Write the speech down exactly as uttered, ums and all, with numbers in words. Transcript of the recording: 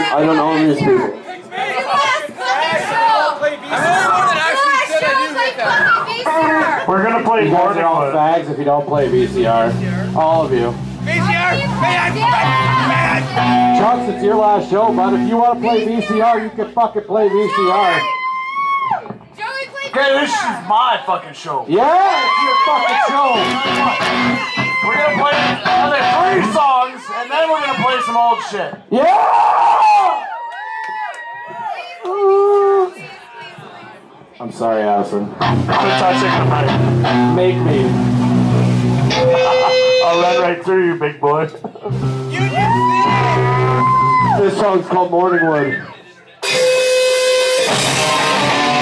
I don't know these people. We're gonna play more than all fags if you don't play V C R. All of you. V C R! Chucks, it's your last show, but if you want to play V C R, you can fucking play V C R. Okay, this is my fucking show. Yeah, it's your fucking show. We're gonna play another three songs, and then we're gonna play some old shit. Yeah! I'm sorry, Addison. I'm touching the mic. Make me. I'll run right through you, big boy. This song's called Morningwood.